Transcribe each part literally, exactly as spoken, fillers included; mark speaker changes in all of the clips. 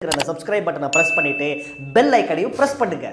Speaker 1: Subscribe பட்டனை press பண்ணிட்டு bell ஐக்கனையும் பிரஸ் பண்ணுங்க.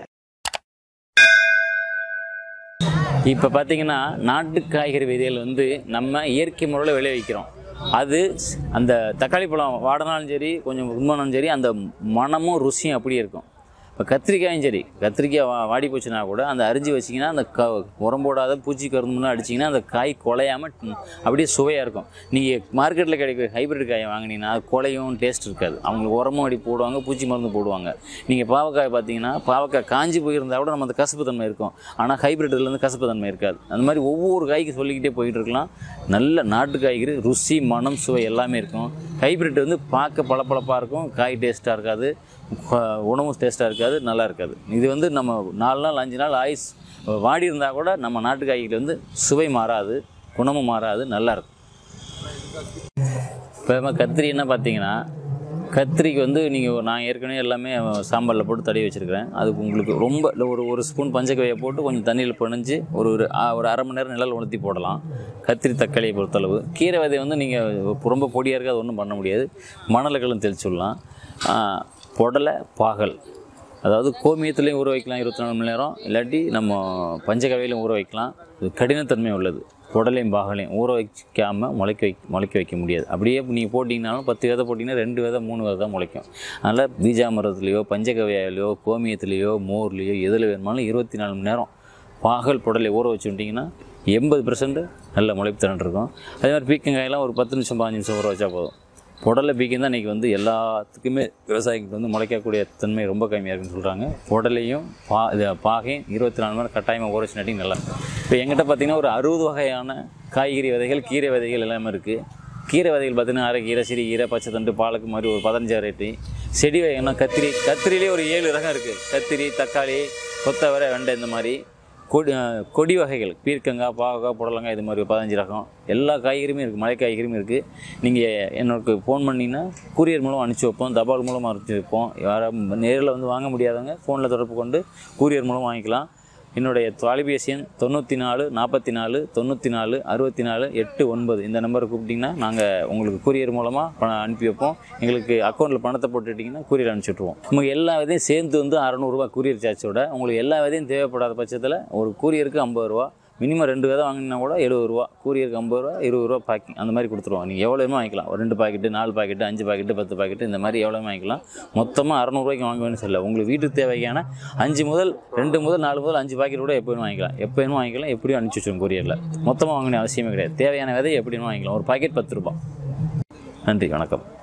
Speaker 2: இப்போ பார்த்தீங்கன்னா நாட்டு காய்கறி விதைகள் வந்து நம்ம இயற்கை முறையில் விளைவிக்கிறோம். அது அந்த தக்காளி பழம் வாடினாலும் சரி, கொஞ்சம் உண்மைனாலும் சரி, அந்த மனமும் ருசியும் அப்படியே இருக்கும். இப்போ கத்திரிக்காயும் சரி, கத்திரிக்காய் வா வாடி போச்சுன்னா கூட அந்த அரிஞ்சு வச்சிங்கன்னா அந்த க உரம் போடாத பூச்சி கருந்துலாம் அடிச்சிங்கன்னா அந்த காய் குலையாமல் அப்படியே சுவையாக இருக்கும். நீங்கள் மார்க்கெட்டில் கிடைக்கிற ஹைப்ரிட் காயை வாங்கினீங்கன்னா அது குலையும் டேஸ்ட் இருக்காது. அவங்களுக்கு உரமும் அடி போடுவாங்க, பூச்சி மருந்து போடுவாங்க. நீங்கள் பாவக்காய் பார்த்தீங்கன்னா பாவக்காய் காஞ்சி போயிருந்தால் கூட நம்ம அந்த கசப்பு தன்மை இருக்கும். ஆனால் ஹைப்ரிட்லேருந்து கசப்பு தன்மை இருக்காது. அந்த மாதிரி ஒவ்வொரு காய்க்கு சொல்லிக்கிட்டே போயிட்டு இருக்கலாம். நல்ல நாட்டு காய்கறி ருசி, மனம், சுவை எல்லாமே இருக்கும். ஹைப்ரிட் வந்து பார்க்க பளபளப்பாக இருக்கும், காய் டேஸ்ட்டாக இருக்காது, உணவும் டேஸ்ட்டாக இருக்காது, நல்லா இருக்காது. இது வந்து நம்ம நாலு நாள் அஞ்சு நாள் ஆயுஸ் வாடி இருந்தால் கூட நம்ம நாட்டு காய்கறி வந்து சுவை மாறாது, குணமும் மாறாது, நல்லாயிருக்கும். இப்போ நம்ம கத்திரி என்ன பார்த்தீங்கன்னா, கத்திரிக்கு வந்து நீங்கள் நான் ஏற்கனவே எல்லாமே சாம்பாரில் போட்டு தடவி வச்சுருக்கிறேன். அதுக்கு உங்களுக்கு ரொம்ப ஒரு ஒரு ஸ்பூன் பஞ்சக்கவையை போட்டு கொஞ்சம் தண்ணியில் பிணைஞ்சு ஒரு ஒரு ஒரு அரை மணி நேரம் நிழல் உணர்த்தி போடலாம். கத்திரி தக்காளியை பொறுத்தளவு கீரை விதையை வந்து நீங்கள் ரொம்ப பொடியாக இருக்காது, ஒன்றும் பண்ண முடியாது, மணலுக்களும் தெளிச்சு விடலாம். புடலை, பாகல், அதாவது கோமியத்துலேயும் ஊற வைக்கலாம் இருபத்தி நாலு மணி நேரம், இல்லாட்டி நம்ம பஞ்சகவையிலையும் ஊற வைக்கலாம். இது கடினத்தன்மை உள்ளது. புடலையும் பாகலையும் ஊற வைக்காமல் முளைக்க வை முளைக்க வைக்க முடியாது. அப்படியே நீங்கள் போட்டிங்கனாலும் பத்து விதை போட்டிங்கன்னா ரெண்டு விதை மூணு விதை தான் முளைக்கும். அதனால் பீஜாமரத்துலேயோ பஞ்சகவையிலையோ கோமியத்துலேயோ மோர்லேயோ எதில் வேணுமாலும் இருபத்தி நாலு மணி நேரம் பாகல் புடலை ஊற வச்சுட்டிங்கன்னா எண்பது பர்சன்ட் நல்ல முளைப்பு திறன் இருக்கும். அதே மாதிரி பீக்கங்காயெல்லாம் ஒரு பத்து நிமிஷம் பாஞ்சு நிமிஷம் ஊற வச்சா போதும். புடலை பீக்கம் தான் இன்றைக்கி வந்து எல்லாத்துக்குமே விவசாயிக்கு வந்து முளைக்கக்கூடிய தன்மை ரொம்ப கம்மியாக இருக்குன்னு சொல்கிறாங்க. புடலையும் பா இது பாகையும் இருபத்தி நாலு மணி நேரம் கட்டாயமாக ஊற வச்சுனாட்டி நல்லா இருக்கும். இப்போ எங்கிட்ட பார்த்திங்கன்னா ஒரு அறுபது வகையான காய்கறி விதைகள், கீரை விதைகள் எல்லாமே இருக்குது. கீரை விதைகள் பார்த்திங்கன்னா அரைக்கீரை, சிறுகீரை, பச்சை தண்டு, பாலக்கு மாதிரி ஒரு பதினஞ்சு வெரைட்டி. செடி வகைன்னா கத்திரி, கத்திரிலே ஒரு ஏழு ரகம் இருக்குது. கத்திரி, தக்காளி, கொத்தவரை, வெண்டை, இந்த மாதிரி கொடி கொடி வகைகள் பீர்க்கங்காய், பாவக்காய், புடலங்காய், இது மாதிரி பதினஞ்சு ரகம் எல்லா காய்கறியுமே இருக்குது. மழை காய்கறியும் இருக்குது. நீங்கள் எனக்கு ஃபோன் பண்ணிங்கன்னா கூரியர் மூலம் அனுப்பிச்சி வைப்போம், தபால் மூலமாக அனுப்பிச்சி வைப்போம். யாரும் நேரில் வந்து வாங்க முடியாதவங்க ஃபோனில் தொடர்பு கொண்டு கூரியர் மூலம் வாங்கிக்கலாம். என்னுடைய தொலைபேசி எண் தொண்ணூற்றி நாலு நாற்பத்தி நாலு தொண்ணூற்றி நாலு அறுபத்தி நாலு எட்டு ஒன்பது. இந்த நம்பரை கூப்பிட்டிங்கன்னா நாங்கள் உங்களுக்கு கூரியர் மூலமாக பணம் அனுப்பி வைப்போம். எங்களுக்கு அக்கௌண்ட்டில் பணத்தை போட்டுட்டிங்கன்னா கூரியர் அனுப்பிச்சி விட்ருவோம். உங்களுக்கு எல்லா விதையும் சேர்ந்து வந்து அறநூறுவா கூரியர் சார்ஜோட. உங்களுக்கு எல்லா விதையும் தேவைப்படாத பட்சத்தில் ஒரு கூரியருக்கு ஐம்பது ரூபா, மினிமம் ரெண்டு விதை வாங்கினா கூட எழுபது ரூபா, கூரியருக்கு ஐம்பது ரூபா, இருபது ரூபா பேக்கிங் அந்த மாதிரி கொடுத்துருவோம். நீங்கள் எவ்வளோ வாங்கிக்கலாம். ஒரு ரெண்டு பாக்கெட்டு, நாலு பாக்கெட்டு, அஞ்சு பாக்கெட்டு, பத்து பாக்கெட்டு, இந்த மாதிரி எவ்வளோ வாங்கிக்கலாம். மொத்தமாக அறநூறுவாய்க்கு வாங்க வேணும்னு சொல்ல. உங்களுக்கு வீட்டுக்கு தேவையான அஞ்சு முதல் ரெண்டு முதல் நாலு முதல் அஞ்சு பாக்கெட் கூட எப்போ வேணும் வாங்கிக்கலாம். எப்போ வேணும் வாங்கிக்கலாம். எப்படியும் அனுப்பிச்சி வச்சுருவோம் கூரியரில். மொத்தமாக வாங்கணும் அவசியமே கிடையாது. தேவையான விதை எப்படி வேணும் வாங்கிக்கலாம். ஒரு பாக்கெட் பத்து ரூபா. நன்றி, வணக்கம்.